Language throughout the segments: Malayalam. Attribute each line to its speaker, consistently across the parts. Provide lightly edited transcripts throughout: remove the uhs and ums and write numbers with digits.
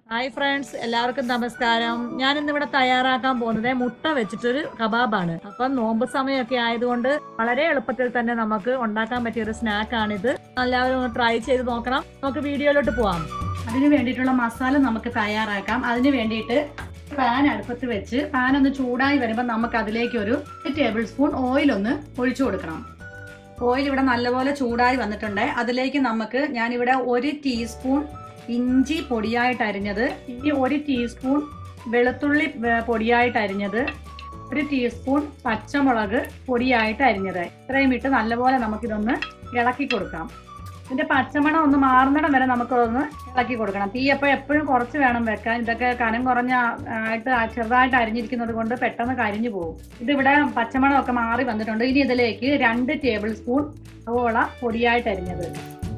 Speaker 1: ഹായ് ഫ്രണ്ട്സ്, എല്ലാവർക്കും നമസ്കാരം. ഞാൻ ഇന്നിവിടെ തയ്യാറാക്കാൻ പോകുന്നത് മുട്ട വെച്ചിട്ടൊരു കബാബാണ്. അപ്പം നോമ്പ് സമയമൊക്കെ ആയതുകൊണ്ട് വളരെ എളുപ്പത്തിൽ തന്നെ നമുക്ക് ഉണ്ടാക്കാൻ പറ്റിയ ഒരു സ്നാക്കാണിത്. എല്ലാവരും ഒന്ന് ട്രൈ ചെയ്ത് നോക്കണം. നമുക്ക് വീഡിയോയിലോട്ട് പോവാം. അതിന് വേണ്ടിയിട്ടുള്ള മസാല നമുക്ക് തയ്യാറാക്കാം. അതിന് വേണ്ടിയിട്ട് പാൻ അടുപ്പത്ത് വെച്ച് പാൻ ഒന്ന് ചൂടായി വരുമ്പോൾ നമുക്ക് അതിലേക്ക് ഒരു ടേബിൾ സ്പൂൺ ഓയിൽ ഒന്ന് ഒഴിച്ചു കൊടുക്കണം. ഓയിൽ ഇവിടെ നല്ലപോലെ ചൂടായി വന്നിട്ടുണ്ട്. അതിലേക്ക് ഞാനിവിടെ 1 ടീസ്പൂൺ ഇഞ്ചി പൊടിയായിട്ട് അരിഞ്ഞത്, ഇനി 1 ടീസ്പൂൺ വെളുത്തുള്ളി പൊടിയായിട്ട് അരിഞ്ഞത്, 1 ടീസ്പൂൺ പച്ചമുളക് പൊടിയായിട്ട് അരിഞ്ഞത്, ഇത്രയും ഇട്ട് നല്ലപോലെ നമുക്കിതൊന്ന് ഇളക്കി കൊടുക്കാം. ഇതിന്റെ പച്ചമണം ഒന്ന് മാറുന്നിടം വരെ നമുക്കതൊന്ന് ഇളക്കി കൊടുക്കണം. തീ അപ്പോൾ എപ്പോഴും കുറച്ച് വേണം വെക്കാൻ. ഇതൊക്കെ കനം കുറഞ്ഞായിട്ട് ചെറുതായിട്ട് അരിഞ്ഞിരിക്കുന്നത് കൊണ്ട് പെട്ടെന്ന് കരിഞ്ഞു പോകും. ഇതിവിടെ പച്ചമണമൊക്കെ മാറി വന്നിട്ടുണ്ട്. ഇനി ഇതിലേക്ക് 2 ടേബിൾ സ്പൂൺ സവോള പൊടിയായിട്ട് അരിഞ്ഞത്.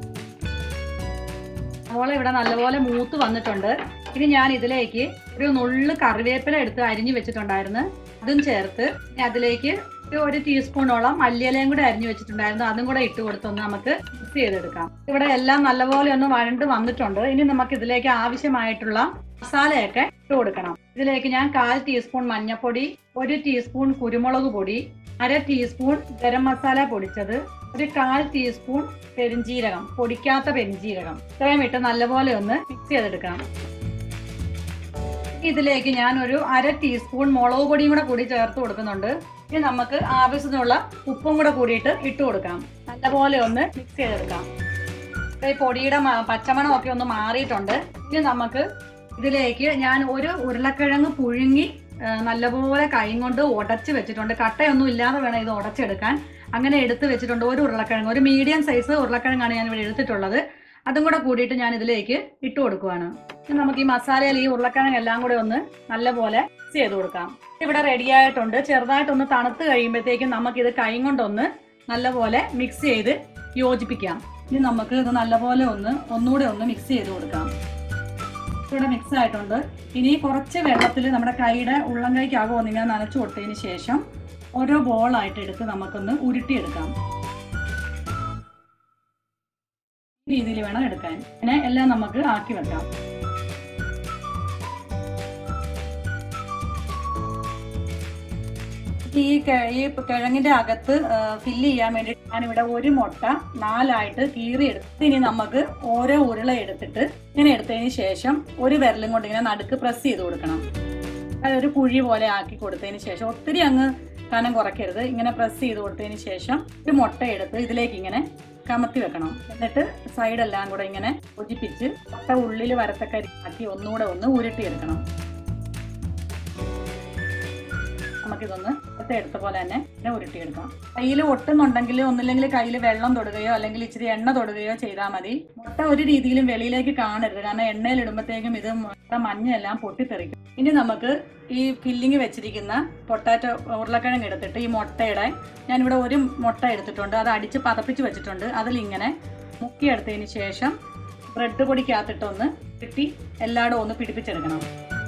Speaker 1: സവോള ഇവിടെ നല്ലപോലെ മൂത്ത് വന്നിട്ടുണ്ട്. ഇനി ഞാൻ ഇതിലേക്ക് ഒരു നുള്ളു കറിവേപ്പില എടുത്ത് അരിഞ്ഞു വെച്ചിട്ടുണ്ടായിരുന്നു, അതും ചേർത്ത് അതിലേക്ക് 1 ടീസ്പൂണോളം മല്ലിയിലയും കൂടെ അരിഞ്ഞു വെച്ചിട്ടുണ്ടായിരുന്നു, അതും കൂടെ ഇട്ട് കൊടുത്തൊന്ന് നമുക്ക് മിക്സ് ചെയ്തെടുക്കാം. ഇവിടെ എല്ലാം നല്ലപോലെ ഒന്ന് വഴണ്ട് വന്നിട്ടുണ്ട്. ഇനി നമുക്ക് ഇതിലേക്ക് ആവശ്യമായിട്ടുള്ള മസാലയൊക്കെ ഇട്ട് കൊടുക്കണം. ഇതിലേക്ക് ഞാൻ 1/4 ടീസ്പൂൺ മഞ്ഞൾപ്പൊടി, 1 ടീസ്പൂൺ കുരുമുളക് പൊടി, 1/2 ടീസ്പൂൺ ഗരം മസാല പൊടിച്ചത്, 1/4 ടീസ്പൂൺ പെരിഞ്ജീരകം, പൊടിക്കാത്ത പെരിഞ്ജീരകം, ഇത്രയും ഇട്ട് നല്ലപോലെ ഒന്ന് മിക്സ് ചെയ്തെടുക്കാം. ഇതിലേക്ക് ഞാൻ ഒരു 1/2 ടീസ്പൂൺ മുളക് പൊടിയും കൂടി ചേർത്ത് കൊടുക്കുന്നുണ്ട്. ഇനി നമുക്ക് ആവശ്യത്തിനുള്ള ഉപ്പും കൂടിയിട്ട് ഇട്ട് കൊടുക്കാം. നല്ലപോലെ ഒന്ന് മിക്സ് ചെയ്തെടുക്കാം. ഈ പൊടിയുടെ പച്ചമണമൊക്കെ ഒന്ന് മാറിയിട്ടുണ്ട്. ഇനി നമുക്ക് ഇതിലേക്ക് ഞാൻ ഒരു ഉരുളക്കിഴങ്ങ് പുഴുങ്ങി നല്ലപോലെ കൈ കൊണ്ട് ഉടച്ച് വെച്ചിട്ടുണ്ട്. കട്ടയൊന്നും ഇല്ലാതെ വേണം ഇത് ഉടച്ചെടുക്കാൻ. അങ്ങനെ എടുത്ത് വെച്ചിട്ടുണ്ട്. ഒരു ഉരുളക്കിഴങ്ങ്, ഒരു മീഡിയം സൈസ് ഉരുളക്കിഴങ്ങാണ് ഞാൻ ഇവിടെ എടുത്തിട്ടുള്ളത്. അതും കൂടിയിട്ട് ഞാൻ ഇതിലേക്ക് ഇട്ട് കൊടുക്കുവാണ്. നമുക്ക് ഈ മസാലയിൽ ഈ ഉരുളക്കിഴങ്ങ് എല്ലാം കൂടെ ഒന്ന് നല്ലപോലെ മിക്സ് ചെയ്ത് കൊടുക്കാം. ഇവിടെ റെഡി ആയിട്ടുണ്ട്. ചെറുതായിട്ടൊന്ന് തണുത്ത് കഴിയുമ്പോഴത്തേക്കും നമുക്കിത് കൈ കൊണ്ടൊന്ന് നല്ലപോലെ മിക്സ് ചെയ്ത് യോജിപ്പിക്കാം. ഇനി നമുക്ക് ഇത് നല്ലപോലെ ഒന്നുകൂടെ ഒന്ന് മിക്സ് ചെയ്ത് കൊടുക്കാം. ഇവിടെ മിക്സ് ആയിട്ടുണ്ട്. ഇനി കുറച്ച് വെള്ളത്തിൽ നമ്മുടെ കൈയുടെ ഉള്ളം കൈക്കാകോ ഒന്നിങ്ങനെ നനച്ചു കൊടുത്തതിന് ശേഷം ഓരോ ബോളായിട്ട് എടുത്ത് നമുക്കൊന്ന് ഉരുട്ടിയെടുക്കാം. ഈ രീതിയിൽ വേണം എടുക്കാൻ. ഇങ്ങനെ എല്ലാം നമുക്ക് ആക്കി വെക്കാം. ഈ കിഴങ്ങിന്റെ അകത്ത് ഫില്ല് ചെയ്യാൻ വേണ്ടി ഞാനിവിടെ 1 മുട്ട 4ആയിട്ട് കീറിയെടുത്ത് ഇനി നമുക്ക് ഓരോ ഉരുള എടുത്തിട്ട് ഇങ്ങനെ എടുത്തതിന് ശേഷം ഒരു വിരലും കൊണ്ട് ഇങ്ങനെ നടുക്ക് പ്രസ് ചെയ്ത് കൊടുക്കണം. അതൊരു കുഴി പോലെ ആക്കി കൊടുത്തതിന് ശേഷം ഒത്തിരി അങ്ങ് കനം കുറയ്ക്കരുത്. ഇങ്ങനെ പ്രസ് ചെയ്ത് കൊടുത്തതിന് ശേഷം ഒരു മുട്ട എടുത്ത് ഇതിലേക്ക് ഇങ്ങനെ കമത്തി വെക്കണം. എന്നിട്ട് സൈഡെല്ലാം കൂടെ ഇങ്ങനെ യോജിപ്പിച്ച് മുട്ട ഉള്ളിൽ വരത്തക്ക ആക്കി ഒന്നുകൂടെ ഒന്ന് ഉരുട്ടിയെടുക്കണം. നമുക്കിതൊന്ന് എടുത്ത പോലെ തന്നെ ഇങ്ങനെ ഉരുട്ടിയെടുക്കാം. കയ്യിൽ ഒട്ടുന്നുണ്ടെങ്കിൽ ഒന്നില്ലെങ്കിൽ കയ്യിൽ വെള്ളം തൊടുകയോ അല്ലെങ്കിൽ ഇച്ചിരി എണ്ണ തൊടുകയോ ചെയ്താൽ മതി. മുട്ട ഒരു രീതിയിലും വെളിയിലേക്ക് കാണരുത്, കാരണം എണ്ണയിൽ ഇടുമ്പോഴത്തേക്കും ഇത് മഞ്ഞെല്ലാം പൊട്ടിത്തെറിക്കും. ഇനി നമുക്ക് ഈ ഫില്ലിങ് വെച്ചിരിക്കുന്ന പൊട്ടാറ്റോ ഉരുളക്കിഴങ്ങ് എടുത്തിട്ട് ഈ മുട്ടയുടെ ഞാനിവിടെ 1 മുട്ട എടുത്തിട്ടുണ്ട്, അത് അടിച്ച് പതപ്പിച്ച് വെച്ചിട്ടുണ്ട്. അതിലിങ്ങനെ മുക്കിയെടുത്തതിന് ശേഷം ബ്രെഡ് പൊടിക്കകത്തിട്ടൊന്ന് കിട്ടി എല്ലായിടും ഒന്ന് പിടിപ്പിച്ചെടുക്കണം.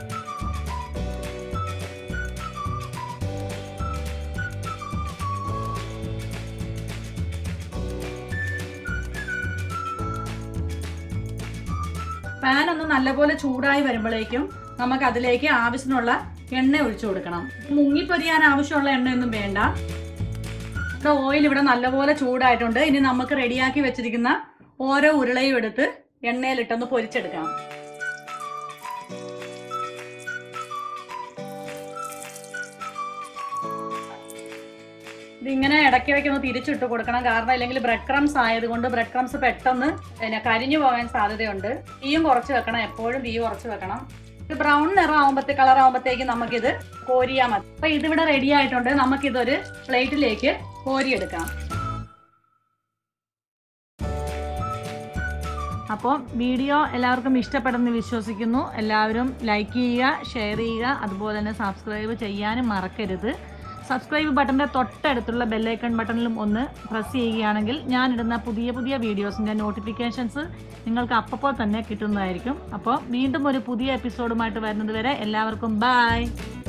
Speaker 1: പാൻ ഒന്ന് നല്ലപോലെ ചൂടായി വരുമ്പോഴേക്കും നമുക്ക് അതിലേക്ക് ആവശ്യത്തിനുള്ള എണ്ണ ഒഴിച്ചു കൊടുക്കണം. മുങ്ങിപ്പൊരിയാൻ ആവശ്യമുള്ള എണ്ണയൊന്നും വേണ്ട. ഓയിൽ ഇവിടെ നല്ലപോലെ ചൂടായിട്ടുണ്ട്. ഇനി നമുക്ക് റെഡിയാക്കി വെച്ചിരിക്കുന്ന ഓരോ ഉരുളയും എടുത്ത് എണ്ണയിലിട്ടൊന്ന് പൊരിച്ചെടുക്കാം. ഇതിങ്ങനെ ഇടയ്ക്കിടയ്ക്ക് ഒന്ന് തിരിച്ചിട്ട് കൊടുക്കണം, കാരണം അല്ലെങ്കിൽ ബ്രെഡ് ക്രംസ് ആയതുകൊണ്ട് ബ്രെഡ് ക്രംസ് പെട്ടെന്ന് കരിഞ്ഞു പോകാൻ സാധ്യതയുണ്ട്. തീയും കുറച്ച് വെക്കണം, എപ്പോഴും തീ കുറച്ച് വെക്കണം. ഇത് ബ്രൗൺ കളർ ആവുമ്പോഴത്തേക്ക് നമുക്കിത് കോരിയാൽ മതി. അപ്പൊ ഇതിവിടെ റെഡി ആയിട്ടുണ്ട്. നമുക്കിതൊരു പ്ലേറ്റിലേക്ക് കോരിയെടുക്കാം. അപ്പോൾ വീഡിയോ എല്ലാവർക്കും ഇഷ്ടപ്പെടുമെന്ന് വിശ്വസിക്കുന്നു. എല്ലാവരും ലൈക്ക് ചെയ്യുക, ഷെയർ ചെയ്യുക, അതുപോലെ തന്നെ സബ്സ്ക്രൈബ് ചെയ്യാനും മറക്കരുത്. സബ്സ്ക്രൈബ് ബട്ടൻ്റെ തൊട്ടടുത്തുള്ള ബെല്ലൈക്കൺ ബട്ടണിലും ഒന്ന് പ്രസ് ചെയ്യുകയാണെങ്കിൽ ഞാനിടുന്ന പുതിയ വീഡിയോസിൻ്റെ നോട്ടിഫിക്കേഷൻസ് നിങ്ങൾക്ക് അപ്പോൾ തന്നെ കിട്ടുന്നതായിരിക്കും. അപ്പോൾ വീണ്ടും ഒരു പുതിയ എപ്പിസോഡുമായിട്ട് വരുന്നത് വരെ എല്ലാവർക്കും ബൈ.